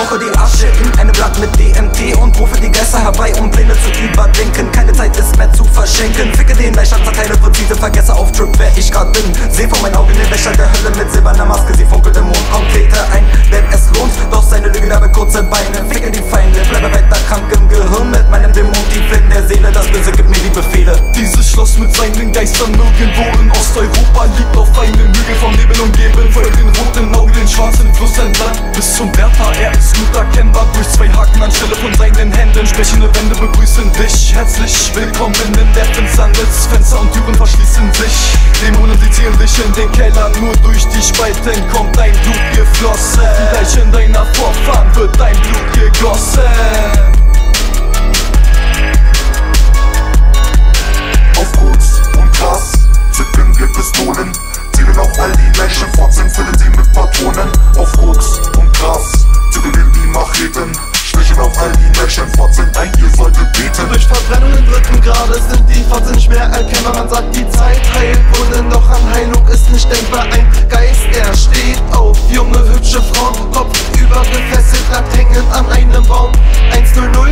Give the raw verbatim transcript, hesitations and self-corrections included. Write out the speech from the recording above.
Tauche die Asche in einem Blatt mit D M T und rufe die Geister herbei, um Pläne zu überdenken. Keine Zeit ist mehr zu verschenken. Ficke den Leichstand, zerteile präzise, vergesse auf Trip, wer ich grad bin. Seh vor meinen Augen den Wächter der Hölle mit silberner Maske. Sie funkelt im Mond, komm, trete ein, denn es lohnt. Doch seine Lüge dabei kurze Beine. Ficke die Feinde, bleibe weiter krank im Gehirn. Mit meinem Dämon tief in der Seele. Das Böse gibt mir die Befehle. Dieses Schloss mit seinen Geistern irgendwo in Osteuropa liegt auf einem Hügel vom Nebel umgeben. Folgt den roten Augen den schwarzen Fluss entlang bis zum Wärter. Er ist gut erkennbar durch zwei Haken anstelle von seinen Händen. Sprechende Wände begrüßen dich herzlich willkommen in der Finsternis. Fenster und Türen verschließen sich. Dämonen, sie ziehen dich in den Keller. Nur durch die Spalten kommt dein Blut geflossen. Die Leichen deiner Vorfahren wird dein Blut gegossen. Auf Koks und Gras zücken wir Pistolen, zielen auf all die Leichenfotzen, füllen sie mit Patronen. Auf Koks und Gras zücken wir die Macheten, stechen auf all die Leichenfotzen ein, ihr solltet beten. Durch Verbrennungen dritten Grades sind die Fotzen nicht mehr erkennbar. Man sagt, die Zeit heilt Wunden, doch an Heilung ist nicht denkbar. Ein Geist, er steht auf junge, hübsche Frauen, Kopf über gefesselt, nackt hängend an einem Baum. eins null null